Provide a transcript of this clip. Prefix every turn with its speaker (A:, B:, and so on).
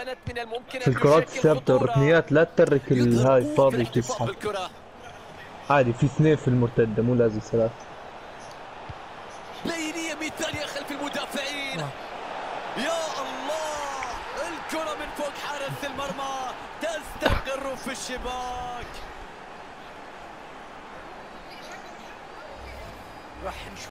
A: كانت من الممكن
B: في
A: أن
B: الكرات
A: تشكل
B: الثابتة
A: خطورة.
B: والركنيات لا تترك الهاي
A: يضربون في
B: فاضي
A: الاحتفاظ
B: تسحب.
A: بالكرة.
B: عادي في اثنين في المرتدة، مو لازم ثلاث.
A: بينية مثالية خلف المدافعين. يا الله، الكرة من فوق حارس المرمى تستقر في الشباك. راح نشوف